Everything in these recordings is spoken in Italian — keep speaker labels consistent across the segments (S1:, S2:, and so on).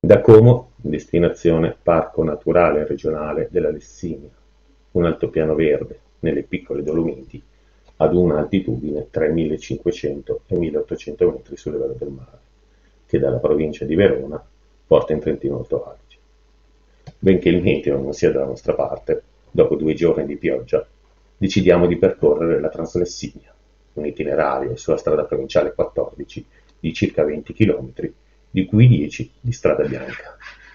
S1: Da Como, destinazione Parco Naturale Regionale della Lessinia, un altopiano verde nelle piccole Dolomiti ad una altitudine tra i 1500 e i 1800 metri sul livello del mare, che dalla provincia di Verona porta in Trentino Alto Adige. Benché il meteo non sia dalla nostra parte, dopo 2 giorni di pioggia decidiamo di percorrere la Translessinia, un itinerario sulla strada provinciale 14 di circa 20 km, di cui 10 di strada bianca.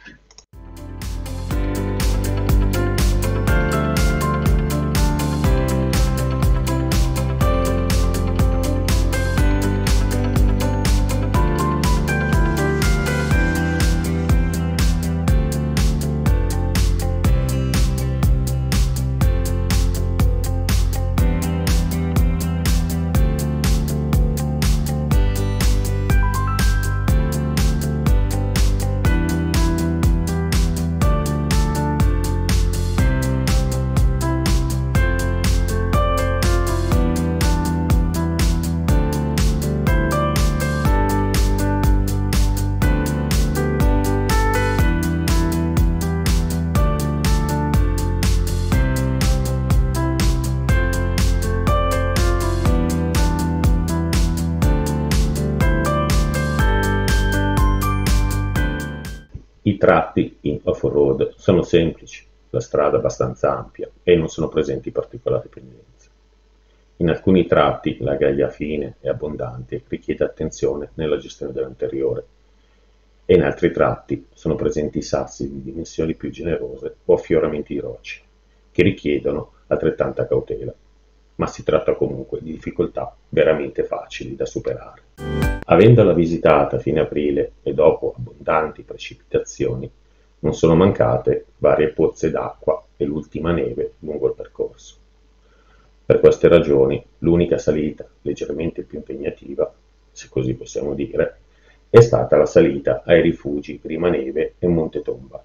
S1: I tratti in off-road sono semplici, la strada abbastanza ampia e non sono presenti particolari pendenze. In alcuni tratti la gaglia fine e abbondante richiede attenzione nella gestione dell'anteriore e in altri tratti sono presenti sassi di dimensioni più generose o affioramenti di rocce che richiedono altrettanta cautela, ma si tratta comunque di difficoltà veramente facili da superare. Avendola visitata a fine aprile e dopo abbondanti precipitazioni, non sono mancate varie pozze d'acqua e l'ultima neve lungo il percorso. Per queste ragioni, l'unica salita leggermente più impegnativa, se così possiamo dire, è stata la salita ai rifugi Prima Neve e Monte Tomba.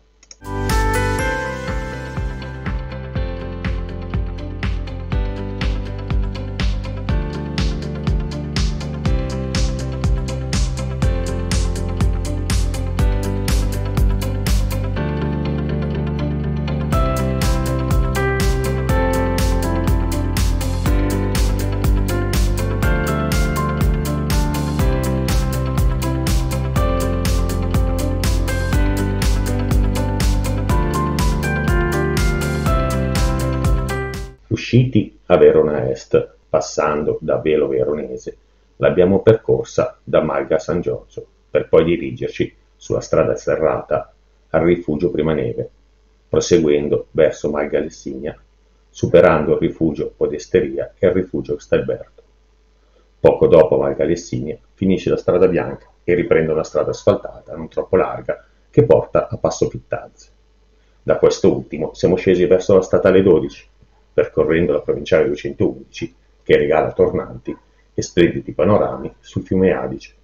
S1: Usciti a Verona Est, passando da Velo Veronese, l'abbiamo percorsa da Malga San Giorgio, per poi dirigerci sulla strada serrata al rifugio Prima Neve, proseguendo verso Malga Lessinia, superando il rifugio Podesteria e il rifugio Stalberto. Poco dopo Malga Lessinia finisce la strada bianca e riprende una strada asfaltata non troppo larga che porta a Passo Pittazze. Da questo ultimo siamo scesi verso la statale 12, percorrendo la provinciale 211 che regala tornanti e splendidi panorami sul fiume Adige.